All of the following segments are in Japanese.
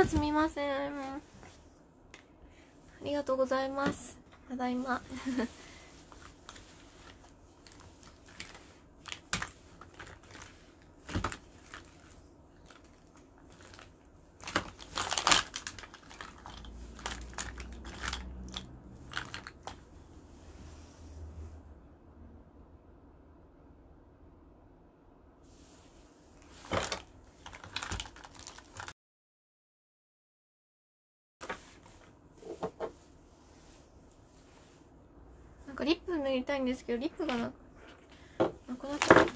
すみません。ありがとうございます。ただいま。なんかリップ塗りたいんですけど、リップがなくなっちゃった。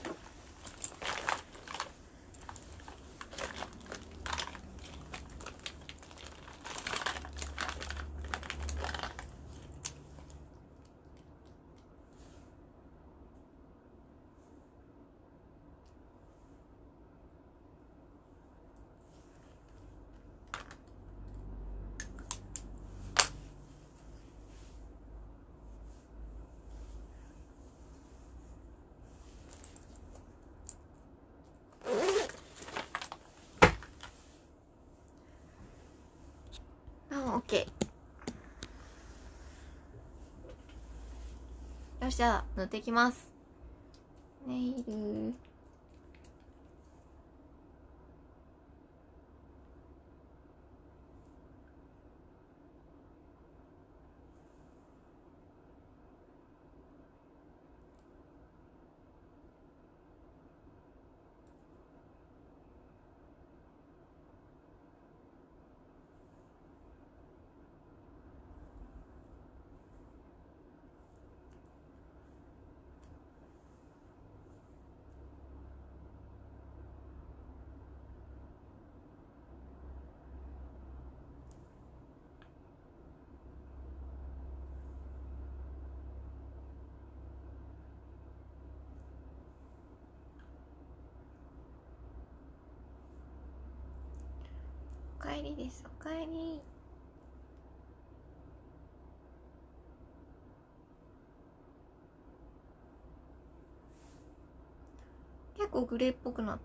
オッケー。よし、じゃあ塗っていきます。ネイル。おかえりです。おかえり。結構グレーっぽくなった。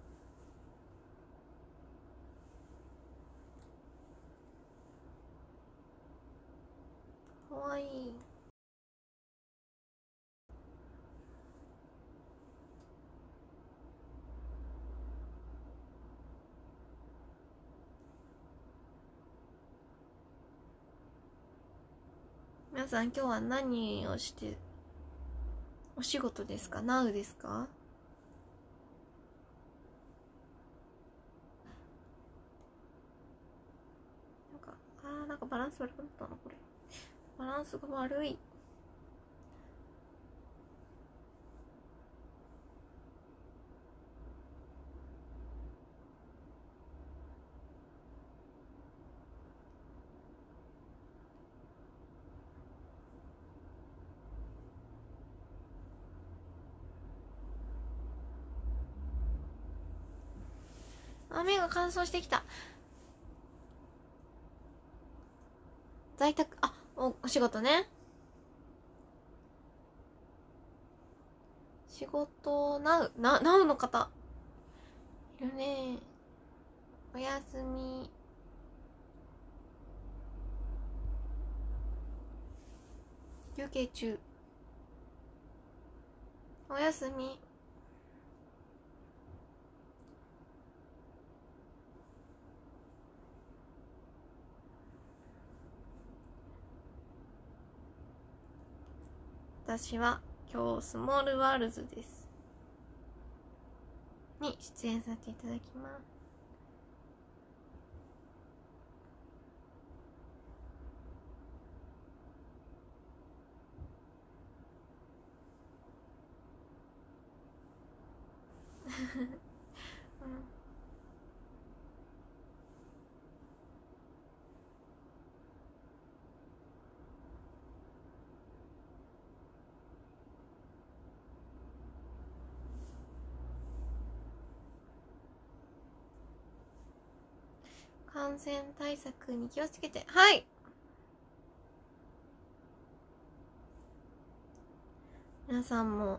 かわいい。皆さん今日は何をしてお仕事ですか？ナウですか？なんかバランス悪くなったな、これ。バランスが悪い。目が乾燥してきた。在宅、お仕事ね。仕事、ナウの方いるね。おやすみ。休憩中。おやすみ。私は今日スモールワールズですに出演させていただきます。感染対策に気をつけて。はい。皆さんも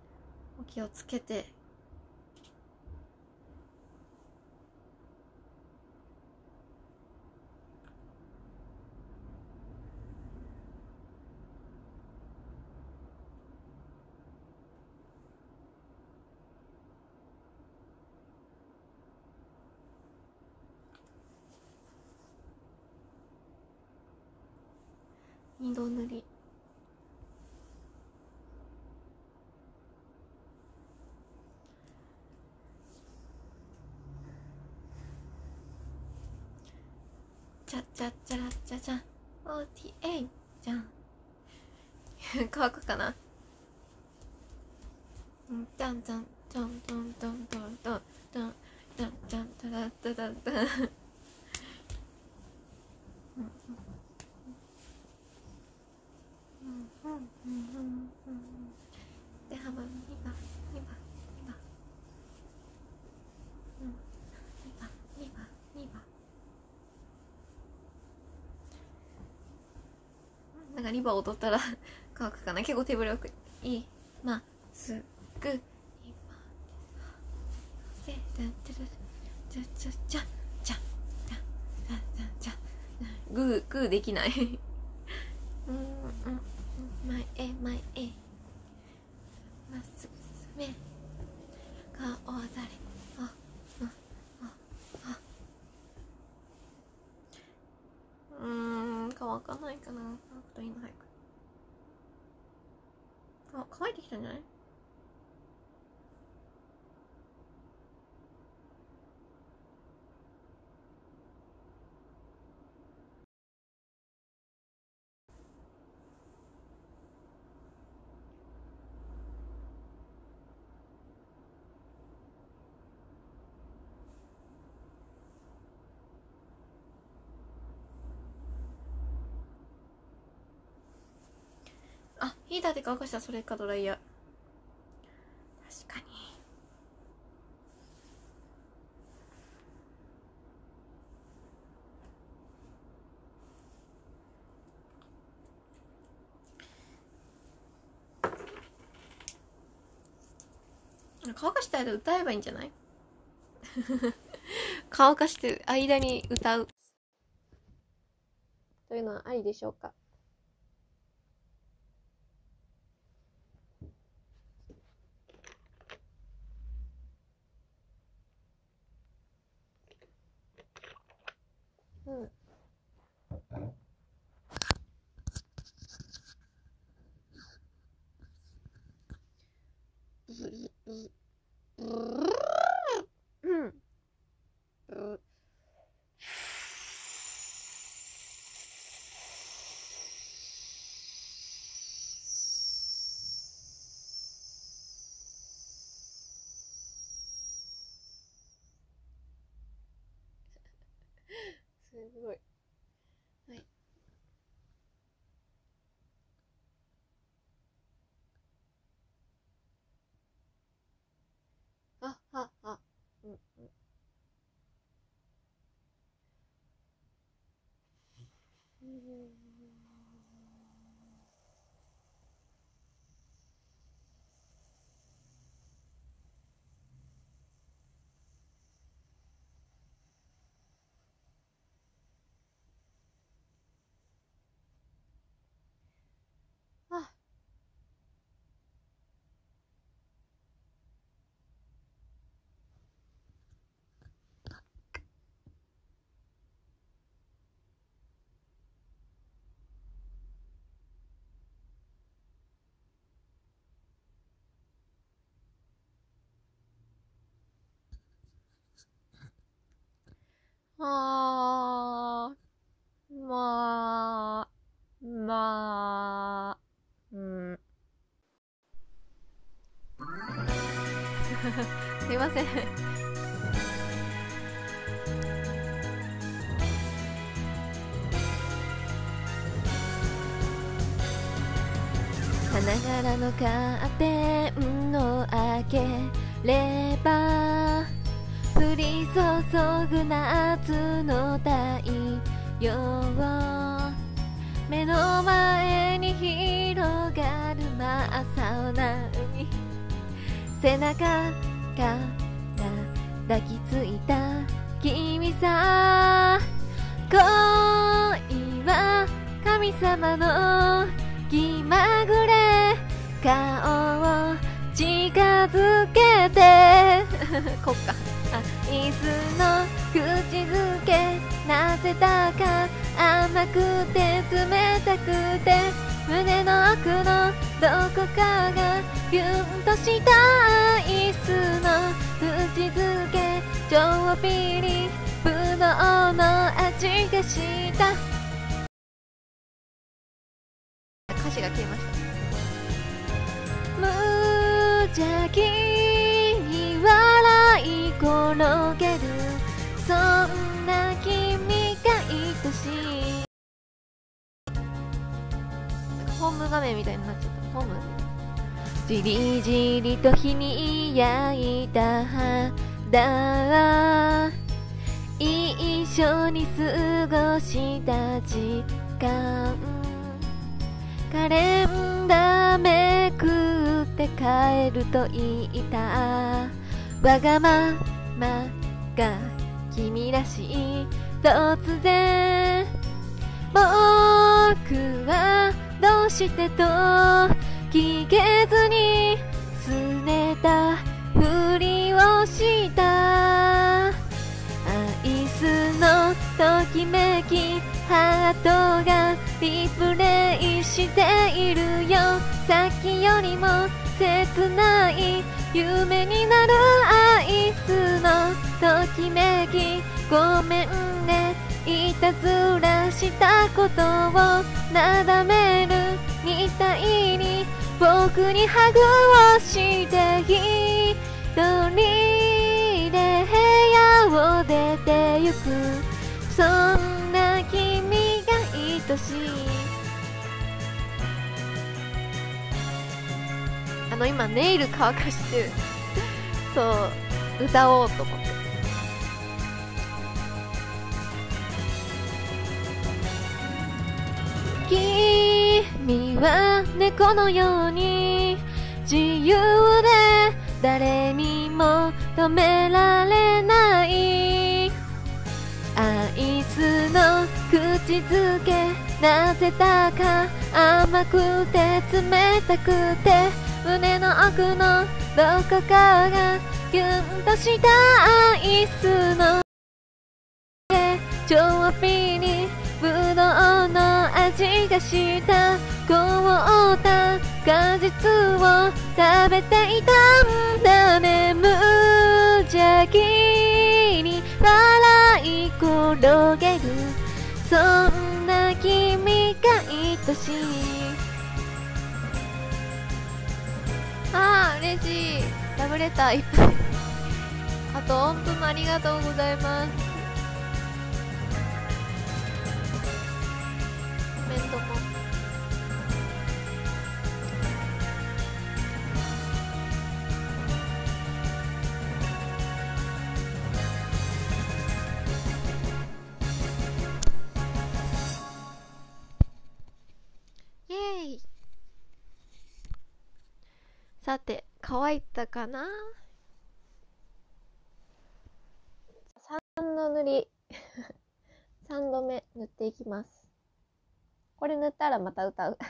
お気をつけて二度塗り。チャチャチャラチャチャ OTA じゃん乾くかな。じゃんじゃんじゃんじゃんじゃんじゃんじゃんじゃんじゃんじゃんじゃんじゃんじゃんじゃんで幅2番2番2番2番2番2番なんかリバ踊ったら乾くかな。結構手ぶれよくいいまっすぐ今せじゃじゃじゃじゃじゃじゃじゃグーできない前へ前へまっすぐ進め顔ざれ乾かないかな。乾くといいの早く。あ、乾いてきたんじゃない？あ、ヒーターで乾かしたらそれかドライヤー。確かに。乾かした間歌えばいいんじゃない？乾かしてる間に歌うというのはありでしょうか？うん。すごい。はい。うんうん。あ、すいません。花柄のカーテンを開ければ降り注ぐ夏の太陽、目の前に広がる真っ青な海、背中から抱きついた君さ、恋は神様の気まぐれ、顔を近づけてこっか、あ、椅子の口づけなぜだか甘くて冷たくて胸の奥のどこかがギュンとしたアイスの口づけ超ピリぶどうの味がした歌詞が消えました。無邪気に笑い転げるそんな君が愛しい。ホーム画面みたいになっちゃった。ホームじりじりと日に焼いた肌一緒に過ごした時間カレンダーめくって帰ると言ったわがままが君らしい突然僕はどうしてと聞けずに拗ねたふりをしたアイスのときめきハートがリプレイしているよさっきよりも切ない夢になるアイスのときめきごめんねいたずらしたことをなだめるみたいに僕にハグをして一人で部屋を出てゆくそんな君が愛しい。今ネイル乾かしてるそう歌おうと思って君は猫のように自由で誰にも止められないアイスの口づけなぜだか甘くて冷たくて胸の奥のどこかがギュンとしたアイスの超ピリぶどうの味がした凍った果実を食べていたんだね無邪気に笑い転げるそんな君が愛しい。嬉しいラブレターいっぱいあと音符もありがとうございます。コメントもイエーイ。さて乾いたかな。3の塗り3度目塗っていきます。これ塗ったらまた歌う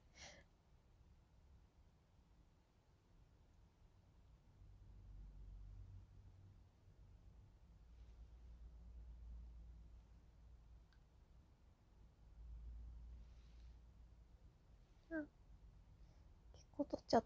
結構取っちゃった。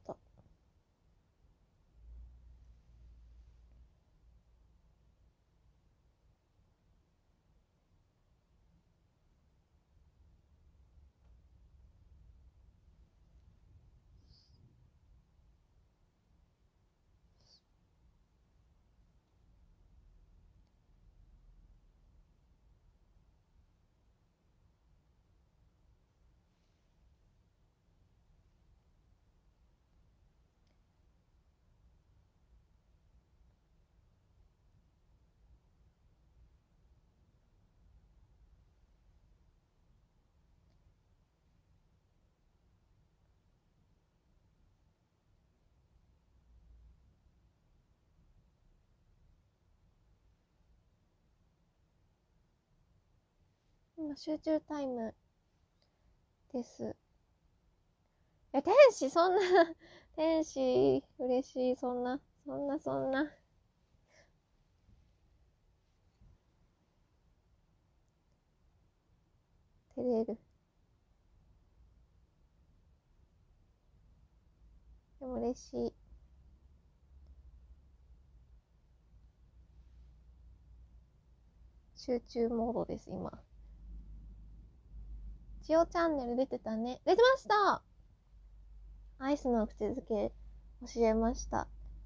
今集中タイムです。天使そんな天使嬉しい。そんな照れる。でも嬉しい。集中モードです、今。千代チャンネル出てたね。出てました。アイスの口づけ教えました。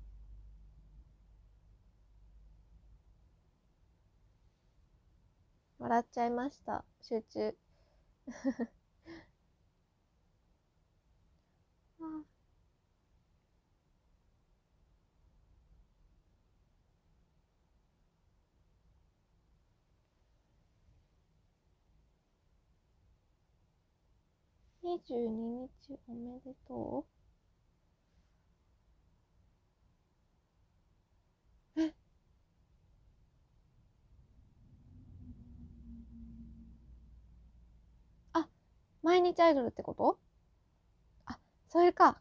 笑っちゃいました。集中。22日おめでとう。え、あ、毎日アイドルってこと？あ、それか。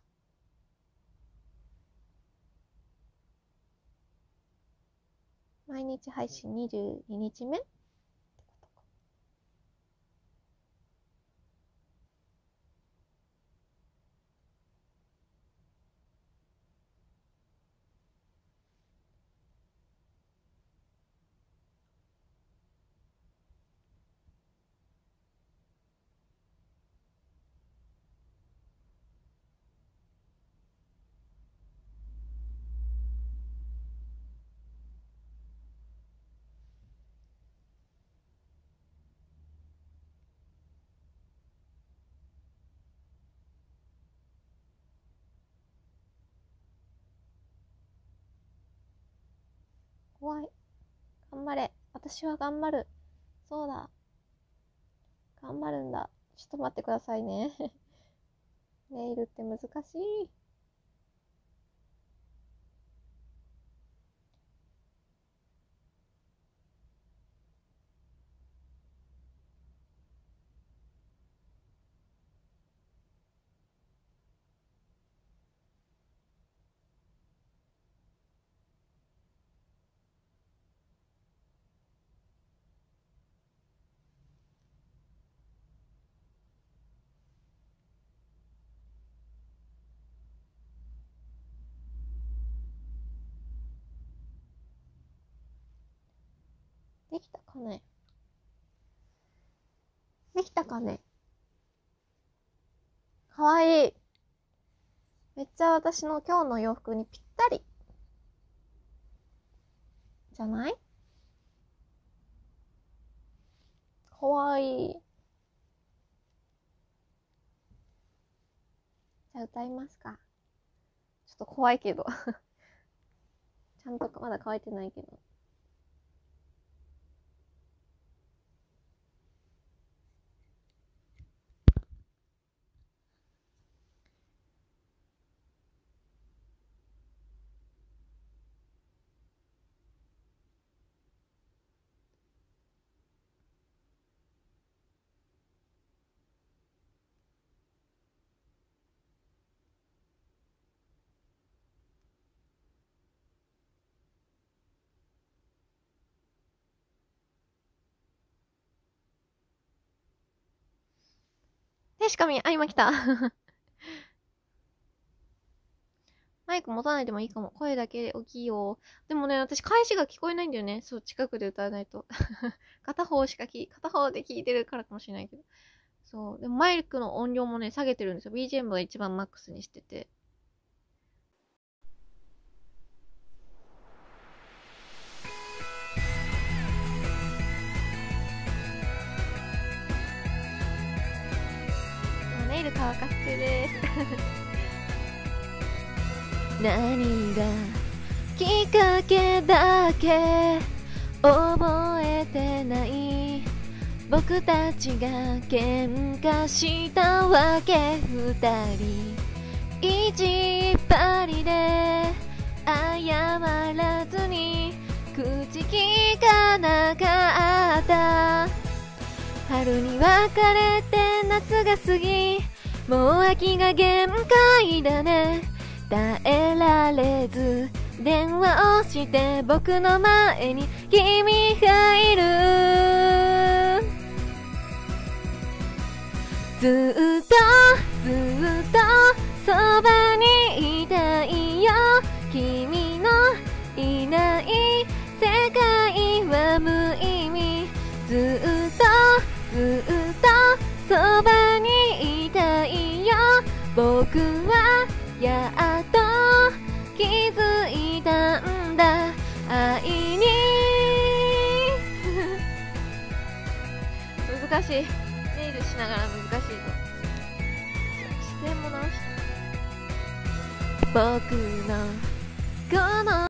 毎日配信22日目ってことか。怖い。頑張れ。私は頑張る。そうだ。頑張るんだ。ちょっと待ってくださいね。ネイルって難しい。できたかね？できたかね？かわいい。めっちゃ私の今日の洋服にぴったり。じゃない？かわいい。じゃあ歌いますか。ちょっと怖いけど。ちゃんとまだ乾いてないけど。しかみ、あ、今来た。マイク持たないでもいいかも。声だけ大きいよ。でもね、私返しが聞こえないんだよね。そう、近くで歌わないと。片方で聞いてるからかもしれないけど。そう。でもマイクの音量もね、下げてるんですよ。BGM が一番マックスにしてて。今ネイル乾かし中です。何がきっかけだっけ覚えてない。僕たちが喧嘩したわけ。二人意地っ張りで謝らずに口聞かなかった。春に別れて夏が過ぎ、もう秋が限界だね。耐えられず電話をして僕の前に君がいる。 ずっとずっとそばにいたいよ。君のいない世界は無意味。ずっとずっとそばにいたいよ。僕はやっと気づいたんだ、愛に難しい。ネイルしながら難しいぞ。視線も直して。僕のこの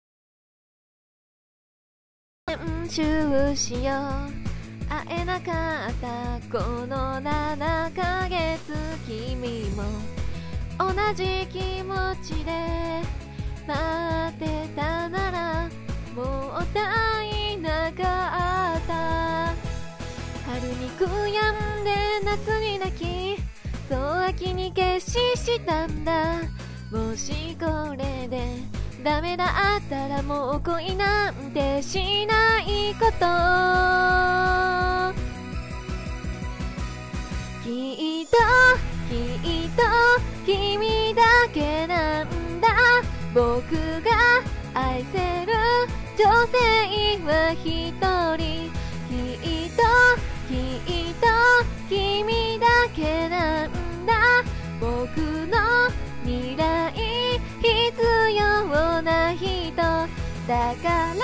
練習しよう。会えなかったこの7ヶ月、君も同じ気持ちで待ってたならもったいなかった。春に悔やんで夏に泣き、そう秋に決心したんだ。もしこれでダメだったらもう恋なんてしないこと。きっときっと君だけなんだ。僕が愛せる女性は一人。きっときっと君だけなんだ。僕の未来必要な人だから。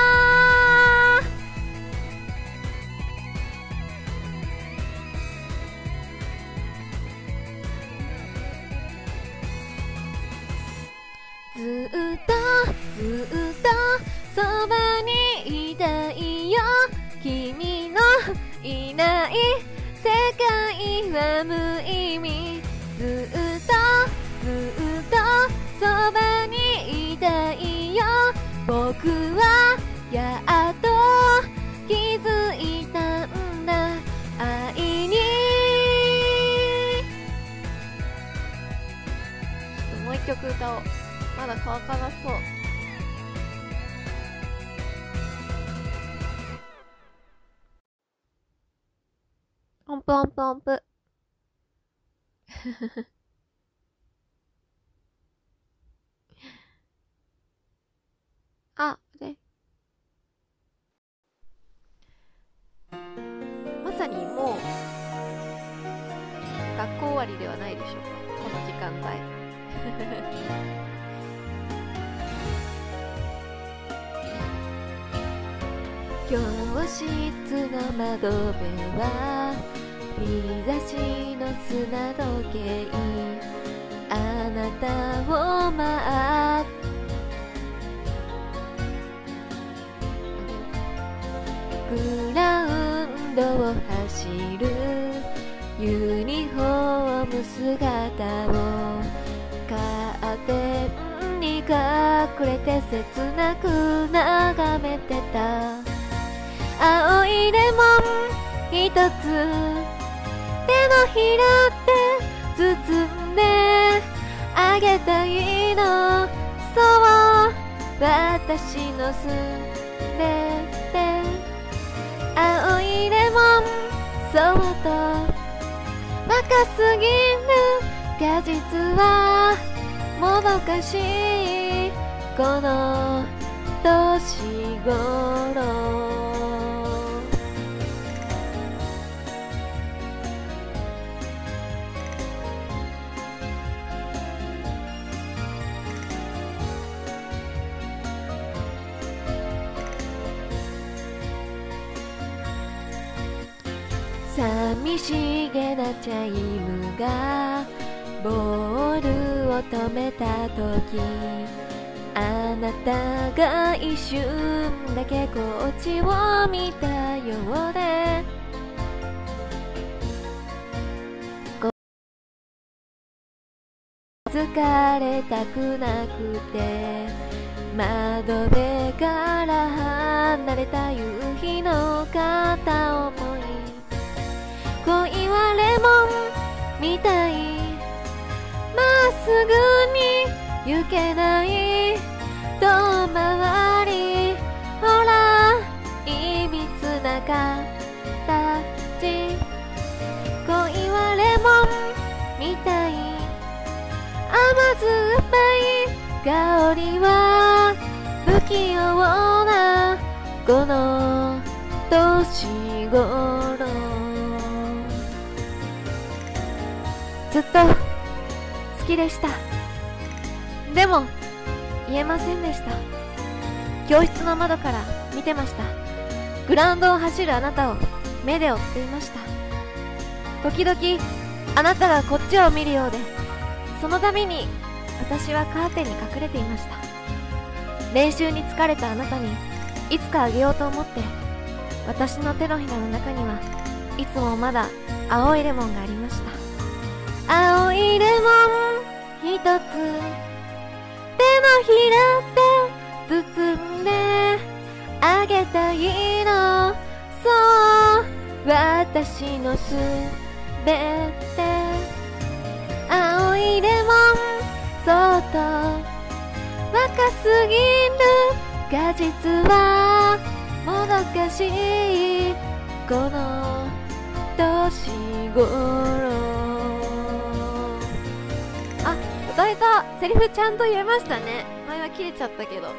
ずっとずっとそばにいたいよ。君のいない世界は無意味。ずっとずっとそばにいたいよ。僕はやっと気づいたんだ、愛に。ちょっともう一曲歌おう。まだ乾かなそう。音符音符音符あ、でまさにもう学校終わりではないでしょうか、この時間帯。教室の窓辺は日差しの砂時計、あなたを待ってグラウンドを走るユニフォーム姿をカーテンに隠れて切なく眺めてた。青いレモン一つ手のひらで包んであげたいの。そう私のすべて青いレモン、そうと若すぎる果実はもどかしいこの年頃。寂しげなチャイムがボールを止めた時、あなたが一瞬だけこっちを見たようで、疲れたくなくて窓辺から離れた夕日の片思い、恋はレモンみたいまっすぐに行けない遠回り、ほらいびつな形、恋はレモ甘酸っぱい香りは不器用なこの年頃、ずっと好きでした。でも言えませんでした。教室の窓から見てました。グラウンドを走るあなたを目で追っていました。時々あなたがこっちを見るようで、その度に私はカーテンに隠れていました。練習に疲れたあなたにいつかあげようと思って、私の手のひらの中にはいつもまだ青いレモンがありました。青いレモン一つ手のひらで包んであげたいの、そう私のすべて。青いレモンそっと若すぎるが実はもどかしいこの年頃。あ、歌えた。セリフちゃんと言えましたね。前は切れちゃったけど。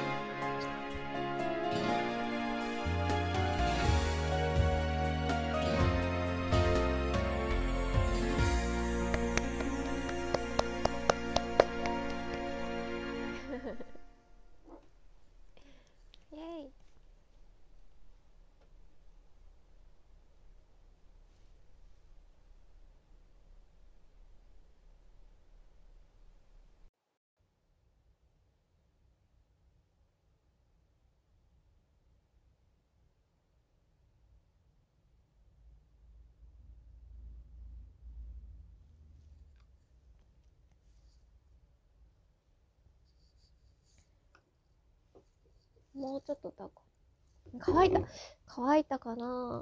イエイ。もうちょっと歌おうか。乾いたかな。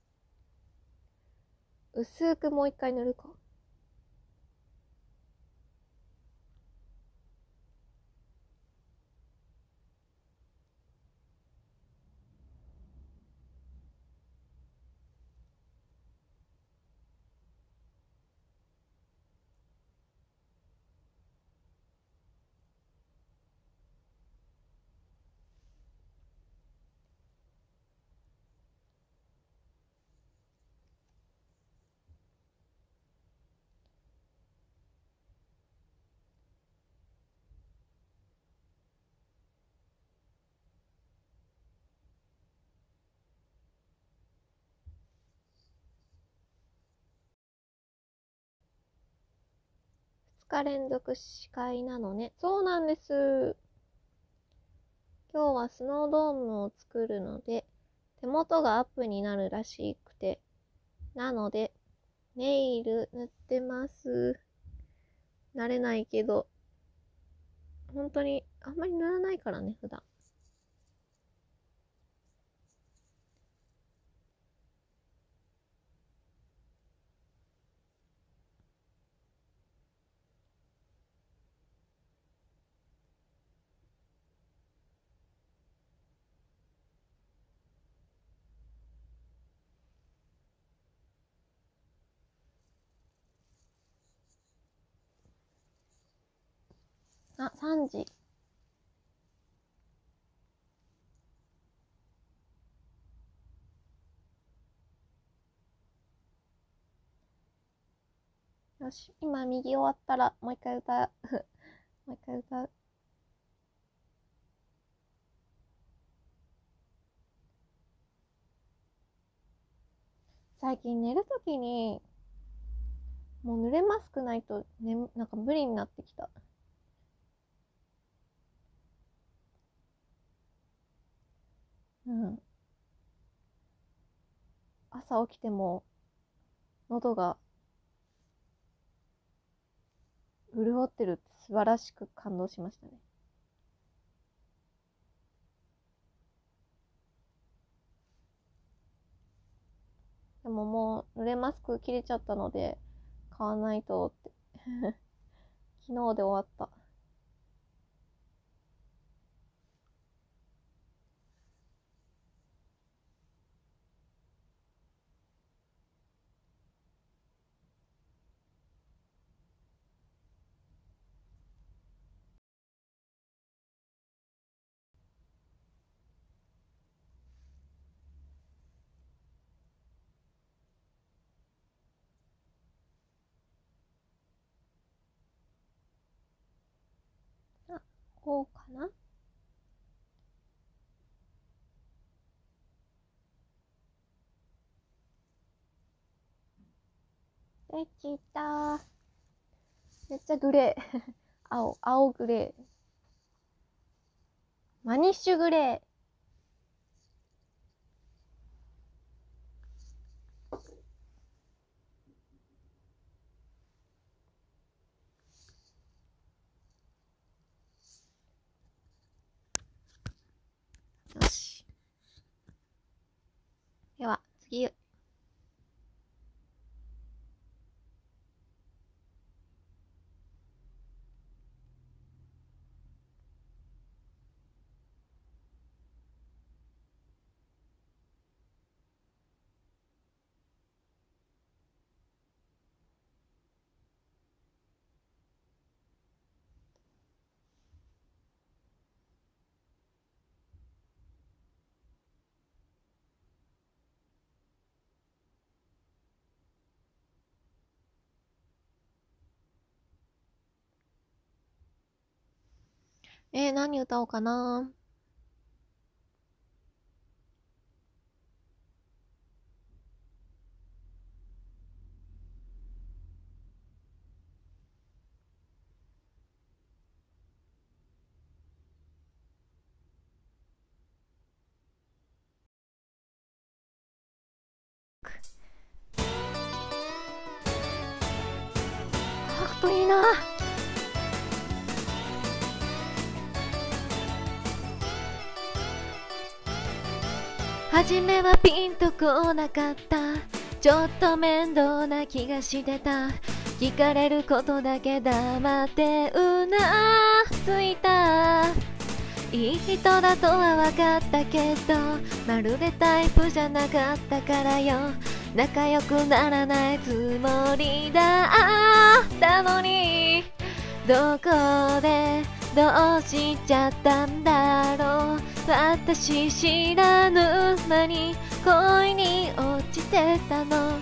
薄くもう一回塗るか。2日連続司会なのね。そうなんです。今日はスノードームを作るので、手元がアップになるらしくて、なので、ネイル塗ってます。慣れないけど、本当にあんまり塗らないからね、普段。あ、3時。よし、今右終わったらもう一回歌う。もう一回歌う。最近寝るときに、もう濡れマスクないと、ね、なんか無理になってきた。うん。朝起きても、喉が潤ってるって素晴らしく感動しましたね。でももう濡れマスク切れちゃったので買わないとって昨日で終わった。 こうかな。できた。めっちゃグレー。青グレー。マニッシュグレー。よし。では、次。何歌おうかな。ハクトいいな。初めはピンとこなかった。ちょっと面倒な気がしてた。聞かれることだけ黙ってうなずいた。いい人だとは分かったけど、まるでタイプじゃなかったからよ。仲良くならないつもりだったのに、どこでどうしちゃったんだろう。私知らぬ間に恋に落ちてたの。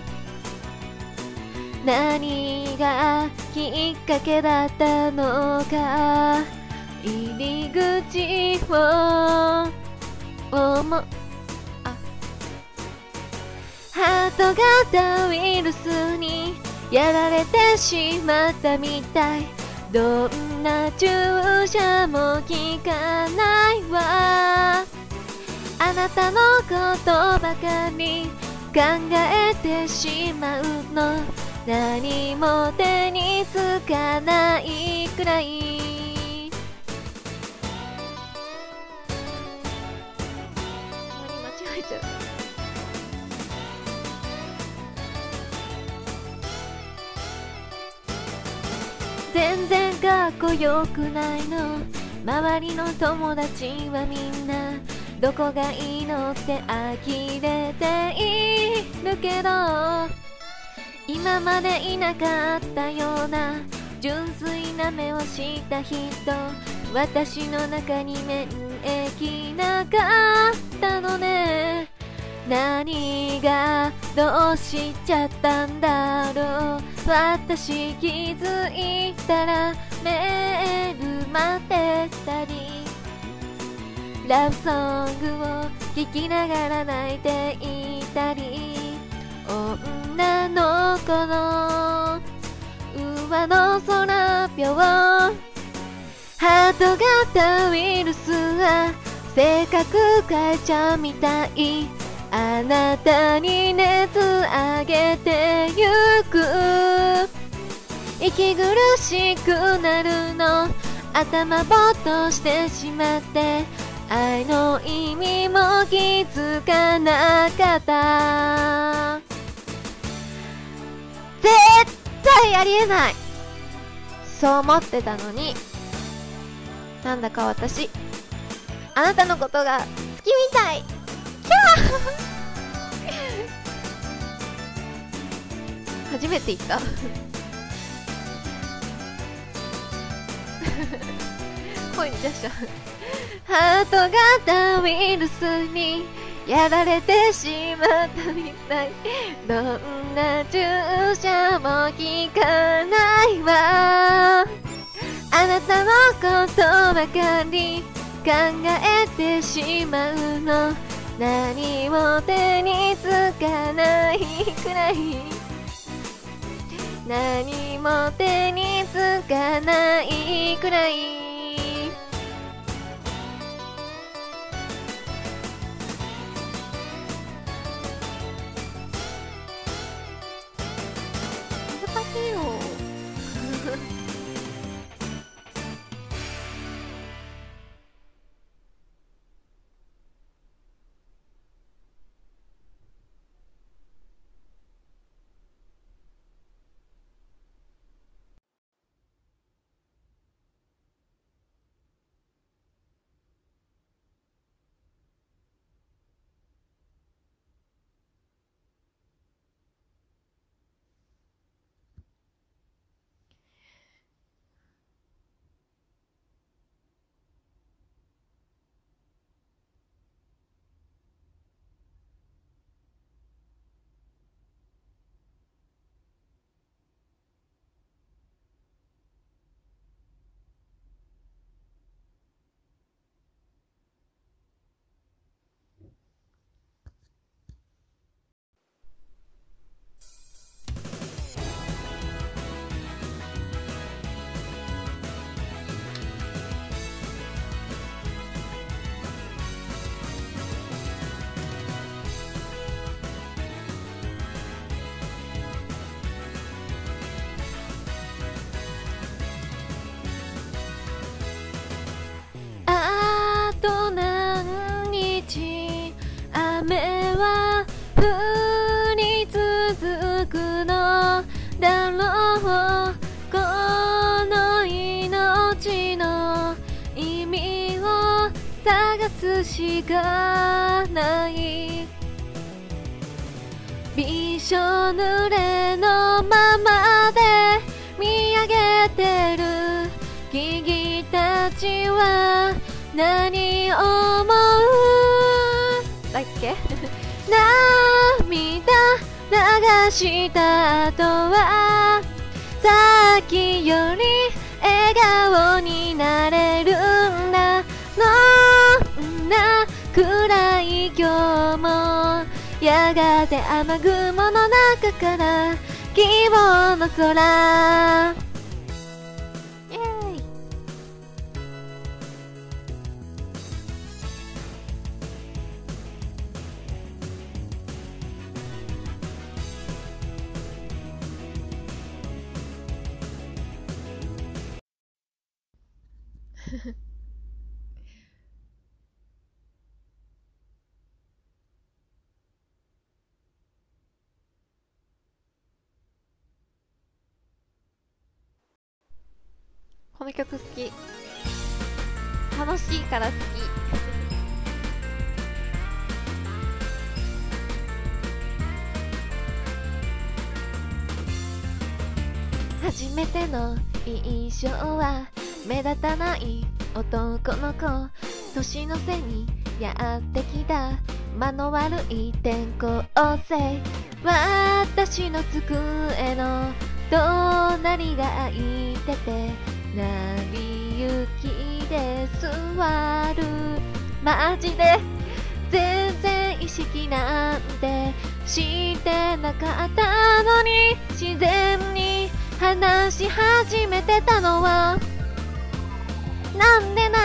何がきっかけだったのか。入り口をハート型ウイルスにやられてしまったみたい。どんな注射も効かないわ。あなたのことばかり考えてしまうの。何も手につかないくらい。間違えちゃう。全然かっこよくないの。周りの友達はみんなどこがいいのって呆れているけど、今までいなかったような純粋な目をした人、私の中に免疫なかったのね。何がどうしちゃったんだろう。私気づいたらメール待ってたり、ラブソングを聴きながら泣いていたり、女の子の上の空ぴょう。ハート型ウイルスは性格変えちゃうみたい。あなたに熱あげてゆく。息苦しくなるの。頭ぼーっとしてしまって、愛の意味も気づかなかった。絶対ありえない。そう思ってたのに、なんだか私あなたのことが好きみたい。キャー初めて言った声に出しちゃう。ハート型ウイルスにやられてしまったみたい。どんな注射も効かないわ。 あなたのことばかり考えてしまうの。何も手につかないくらい、何も手につかないくらい。難しいよあと何日雨は降り続くのだろう。この命の意味を探すしかない。びしょ濡れのままで見上げてる君たちは何思うだっけ涙流した後はさっきより笑顔になれるんだ。どんな暗い今日もやがて雨雲の中から希望の空。イエーイこの曲好き。楽しいから好き初めての印象は目立たない男の子。年の瀬にやってきた間の悪い転校生。私の机の隣が空いてて成り行きで座る。マジで全然意識なんてしてなかったのに自然に話し始めてたのはなんで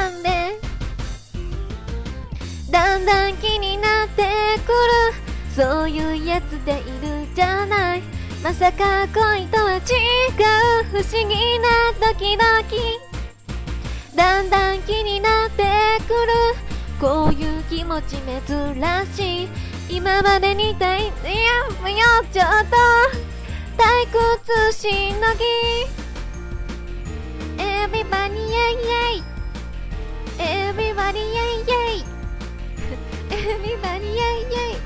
だんだん気になってくる。そういうやつでいるじゃない。まさか恋とは違う不思議なドキドキ。だんだん気になってくる。こういう気持ち珍しい。今までにたいやむよちょっと退屈しのぎ。Everybody yay yay Everybody yay yay Everybody yay yay。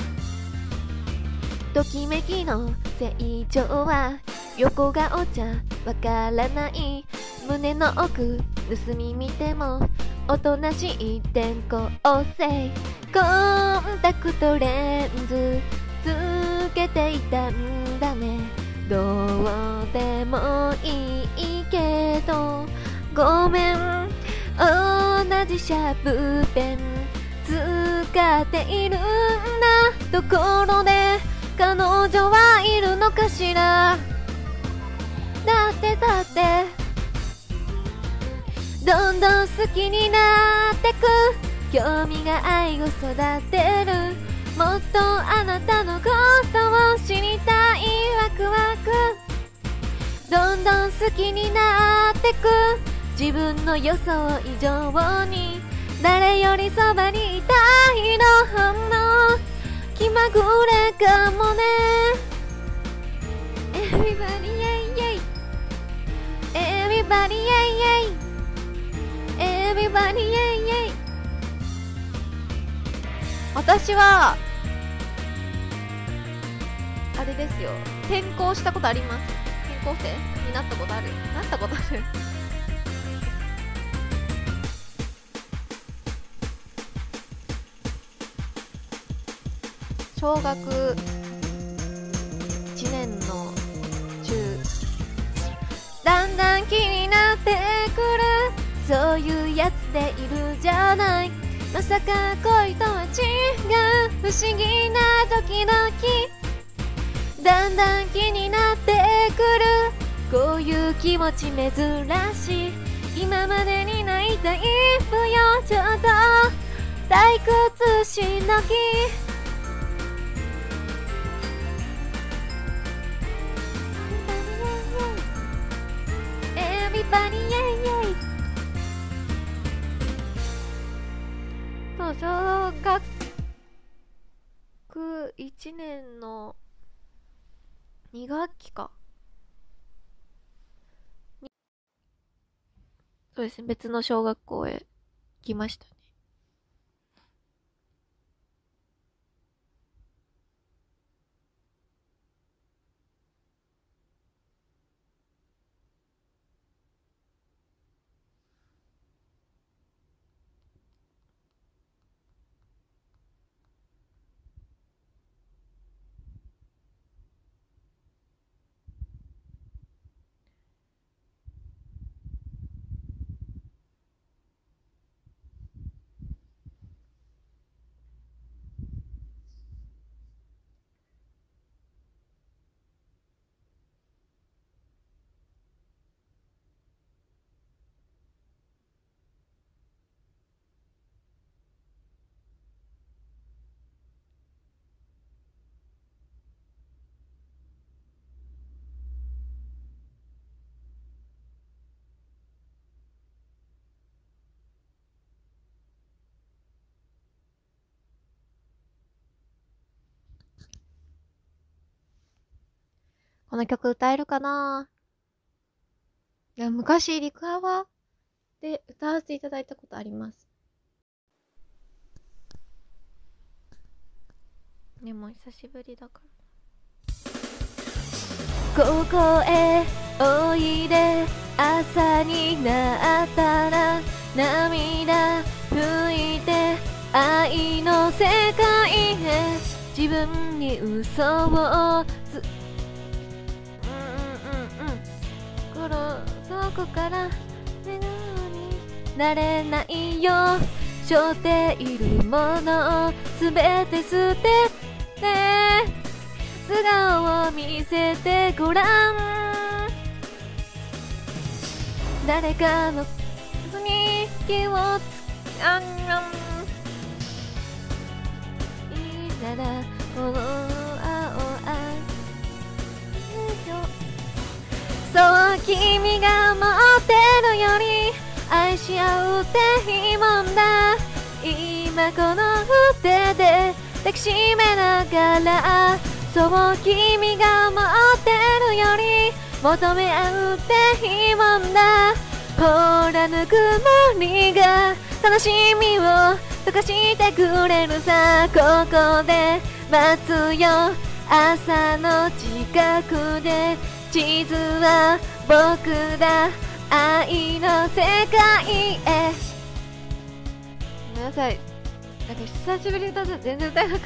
ときめきの成長は横顔じゃわからない。胸の奥盗み見てもおとなしい転校生。コンタクトレンズつけていたんだね。どうでもいいけどごめん、同じシャープペン使っているんだ。ところで彼女はいるのかしら。だってどんどん好きになってく。興味が愛を育てる。もっとあなたのことを知りたい。ワクワク。どんどん好きになってく。自分の予想以上に誰よりそばにいたいの。ほんの気まぐれかもね。 Everybody yeah yeah Everybody yeah yeah Everybody yeah yeah。 私はあれですよ、転校したことあります。転校生になったことある。小学1年の中、だんだん気になってくる。そういうやつでいるじゃない。まさか恋とは違う不思議なドキドキ。だんだん気になってくる。こういう気持ち珍しい。今までにないタイプよ。ちょっと退屈しのき。Everybody yeah yeah。 そう、小学1年の2学期か。そうですね、別の小学校へ来ましたね。この曲歌えるかな。いや、昔リクアワで歌わせていただいたことあります。でも久しぶりだから。ここへおいで、朝になったら涙拭いて愛の世界へ。自分に嘘をそこから笑顔になれないよ。背負っているものをすべて捨てて素顔を見せてごらん。誰かの雰囲気をつかんいいならこの青愛。そう君が持ってるより愛し合うっていいもんだ。今この手で抱きしめながら、そう君が持ってるより求め合うっていいもんだ。ほらぬくもりが楽しみを溶かしてくれるさ。ここで待つよ、朝の近くで。地図は僕だ、愛の世界へ。ごめんなさい、なんか久しぶりに歌ったら全然歌えなかった。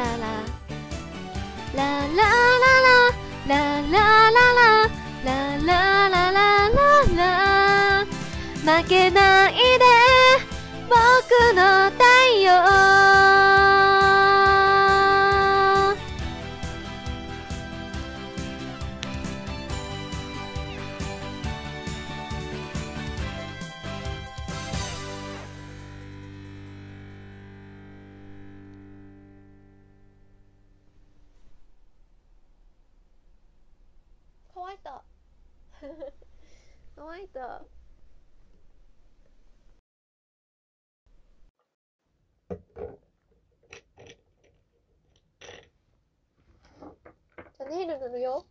ララララララララララララララララ負けないで僕の太陽。乾いた乾いた。じゃあネイル塗るよ。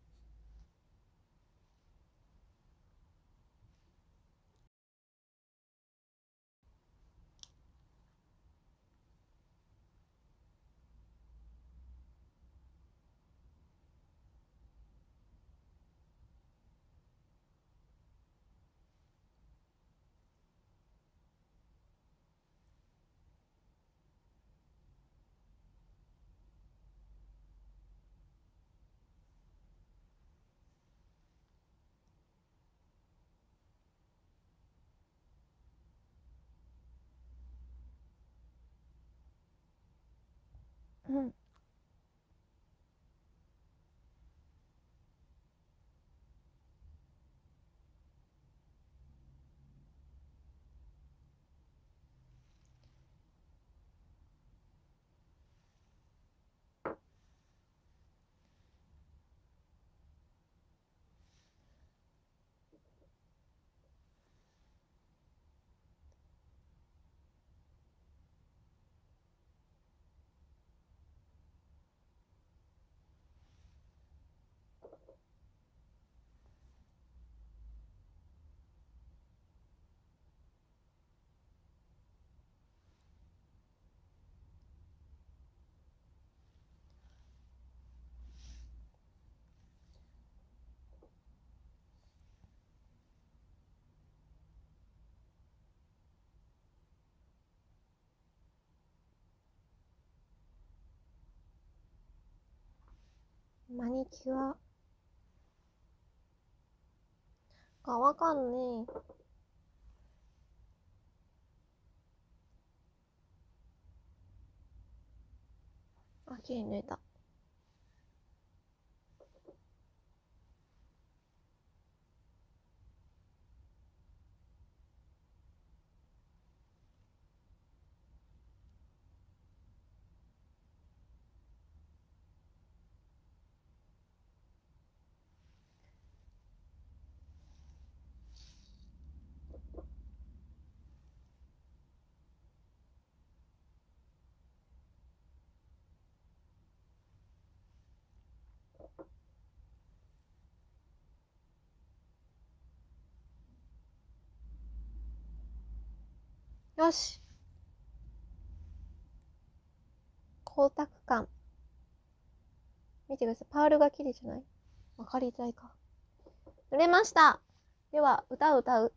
うん。マニキュアわかんねえ。あ、綺麗に塗れた。よし。光沢感。見てください。パールが綺麗じゃない？わかりづらいか。塗れました。では、歌う。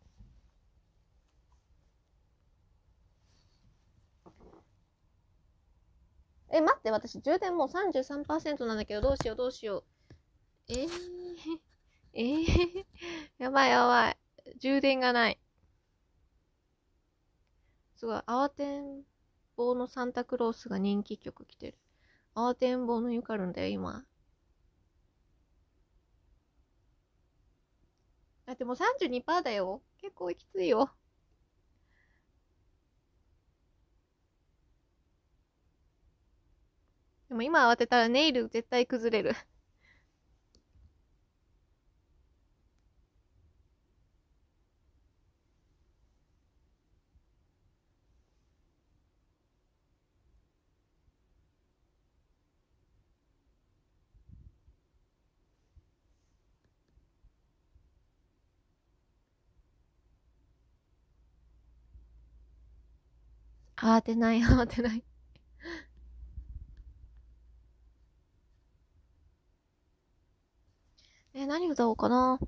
待って、私充電もう 33% なんだけど、どうしよう。やばい。充電がない。すごい、慌てんぼうのサンタクロースが人気曲来てる。慌てんぼうのゆかるんだよ、今。だってもう 32% だよ。結構きついよ。でも今慌てたらネイル絶対崩れる。慌てない。何歌おうかな。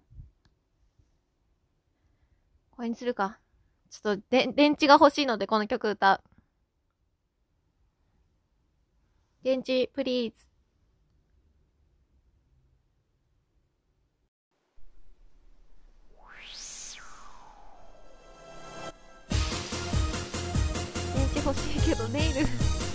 これにするか。ちょっと電池が欲しいのでこの曲歌う。電池、プリーズ。 けどネイル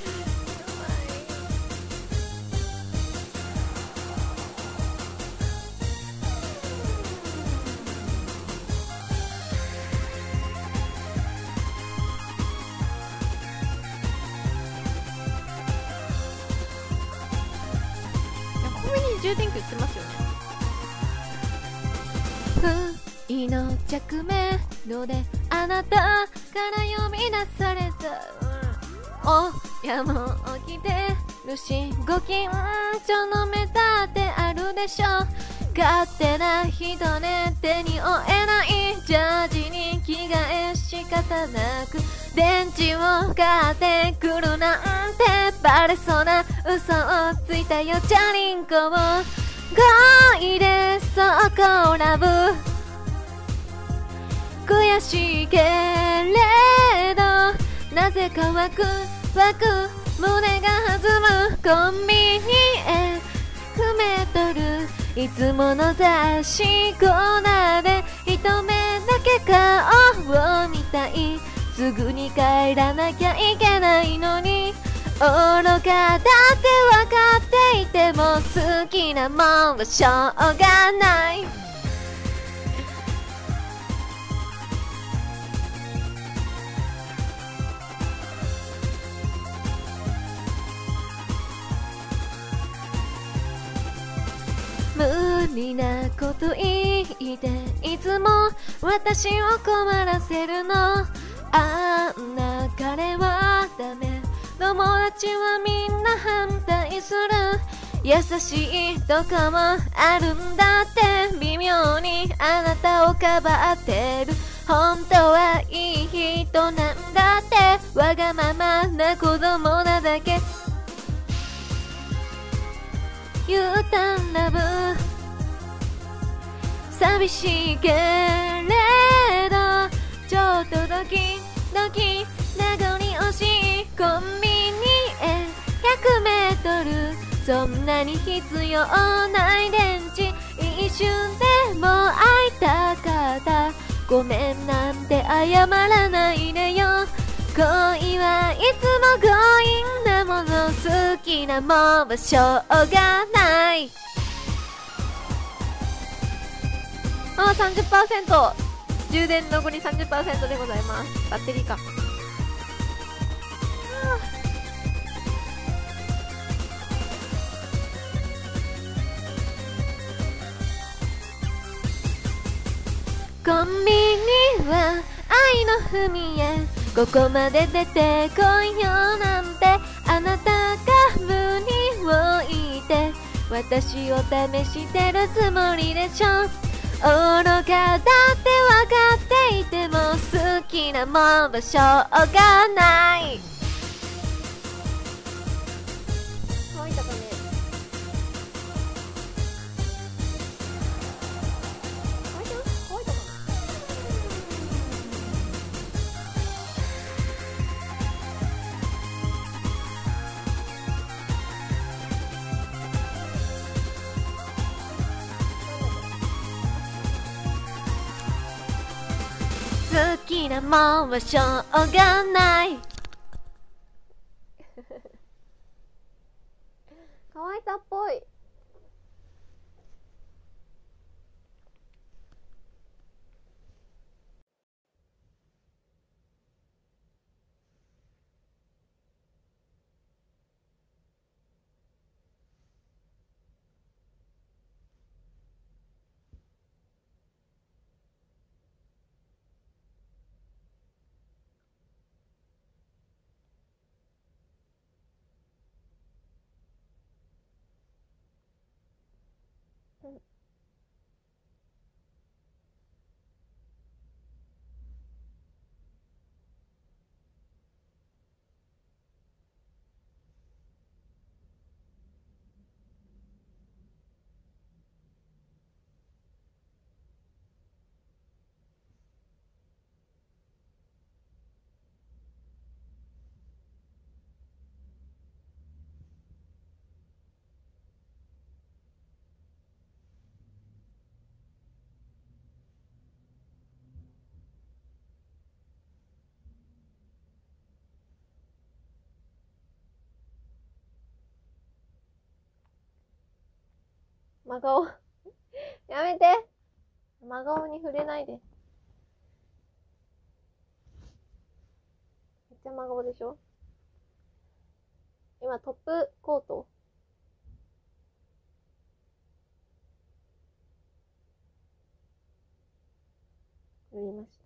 コンビニに充電器売ってますよね。不意の着メロであなたから呼び出された、おやも起きてるしご近所の目立ってあるでしょ。勝手な人ね、手に負えないジャージに着替え仕方なく電池を買ってくるなんてバレそうな嘘をついたよ。チャリンコを恋でそうこらぶ悔しいけれどなぜかワクワク胸が弾む。コンビニへ100メートルいつもの雑誌コーナーで一目だけ顔を見たい。すぐに帰らなきゃいけないのに愚かだって分かっていても好きなもんはしょうがない。無理なこと言っていつも私を困らせるの。あんな彼はダメ、友達はみんな反対する。優しいとこもあるんだって微妙にあなたをかばってる。本当はいい人なんだってわがままな子供なだけ。You turn love 寂しいけれどちょっとドキドキ名残惜しい。コンビニへ100メートルそんなに必要ない電池一瞬でも会いたかった。ごめんなんて謝らないでよ。恋はいつも強引なもの好きなもんはしょうがない。あ、30% 充電残り 30% でございます。バッテリーか。コンビニは愛の踏み絵ここまで出てこいよなんてあなたが無理を言って私を試してるつもりでしょ。愚かだって分かっていても好きなもんはしょうがない。乾いたかね。乾いたかな。好きなもんはしょうがない乾いたっぽい。 真顔。やめて。真顔に触れないで。めっちゃ真顔でしょ。今トップコート塗りました。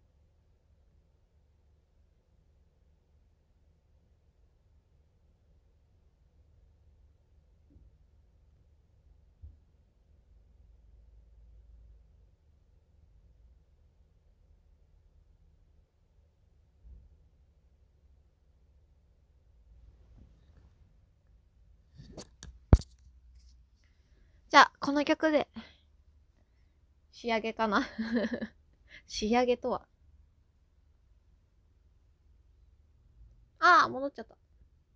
じゃあ、この曲で、仕上げかな。仕上げとは。戻っちゃった。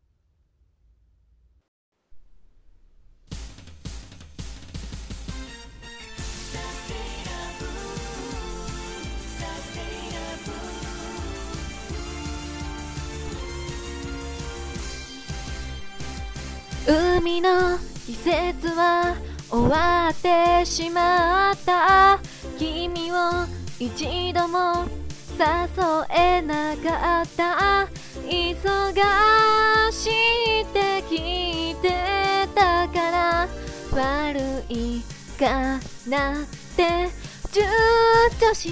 海の季節は終わってしまった。君を一度も誘えなかった。忙しいって聞いてたから悪いかなって躊躇した。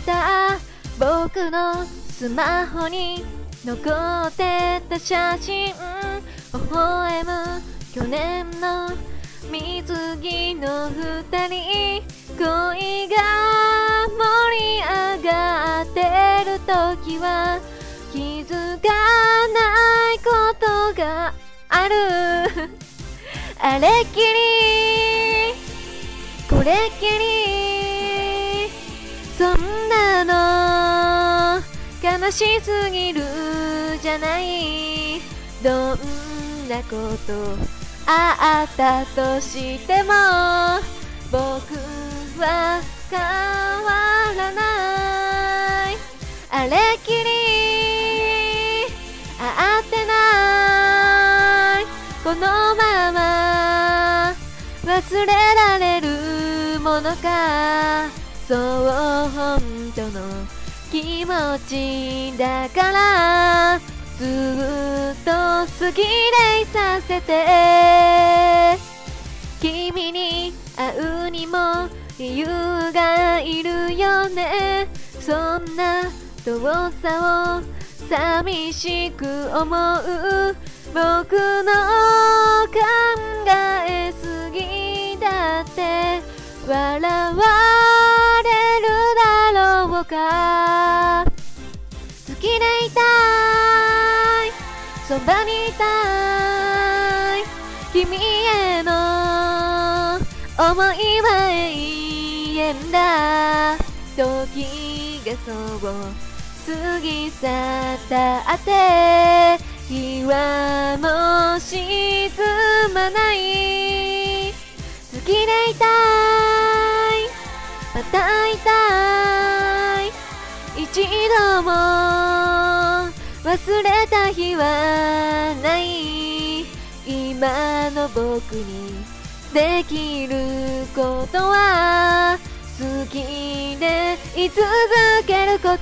僕のスマホに残ってた写真、微笑む去年の水着の二人、恋が盛り上がってる時は気づかないことがある。あれっきりこれっきり、そんなの悲しすぎるじゃない。どんなことあったとしても僕は変わらない。あれっきり会ってないこのまま忘れられるものか。そう本当の気持ちだからずっと好きでいさせて。君に会うにも理由がいるよね。そんな遠さを寂しく思う僕の考えすぎだって笑われるだろうか。好きでいたい、そばにいたい、君への思いは永遠だ。時がそう過ぎ去ったって日はもう沈まない。好きでいたい、また会いたい、一度も忘れた日はない。今の僕にできることは好きでい続けること。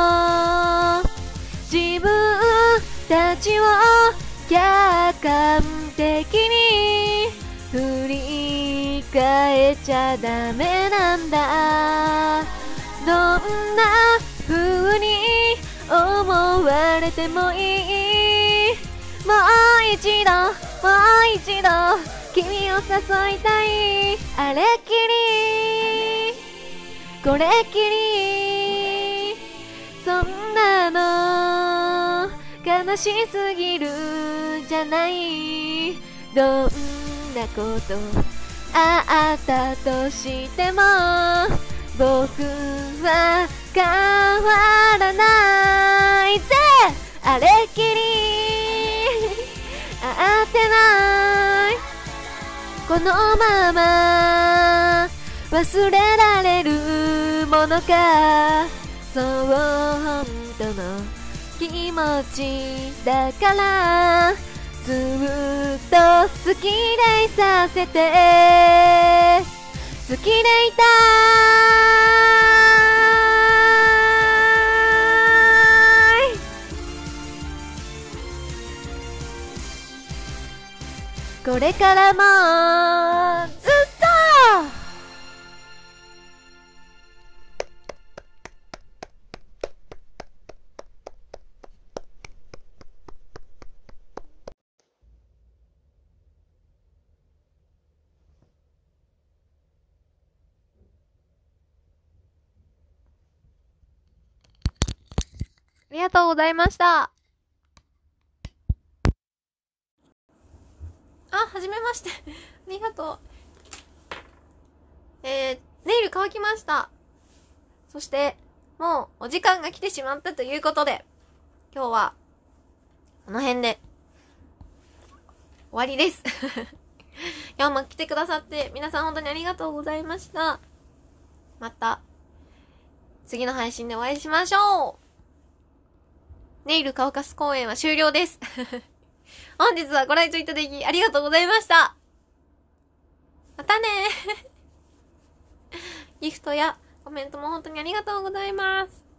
自分たちを客観的に振り返っちゃダメなんだ。どんな風に思われてもいい。もう一度もう一度君を誘いたい。あれっきりこれっきり、そんなの悲しすぎるじゃない。どんなことあったとしても僕は変わらないぜ。あれっきり会ってないこのまま忘れられるものか。そう本当の気持ちだからずっと好きでいさせて、好きでいたい。これからもずっと。ありがとうございました。はじめまして。ありがとう。ネイル乾きました。そして、もうお時間が来てしまったということで、今日は、この辺で、終わりです。今日も来てくださって、皆さん本当にありがとうございました。また、次の配信でお会いしましょう。ネイル乾かす公演は終了です。本日はご来場いただきありがとうございました。またねギフトやコメントも本当にありがとうございます。